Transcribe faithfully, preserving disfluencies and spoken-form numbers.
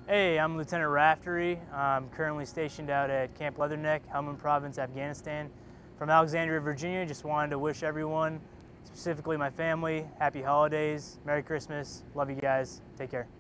Hey, I'm Lieutenant Raftery. I'm currently stationed out at Camp Leatherneck, Helmand Province, Afghanistan. From Alexandria, Virginia. Just wanted to wish everyone, specifically my family, happy holidays, Merry Christmas. Love you guys. Take care.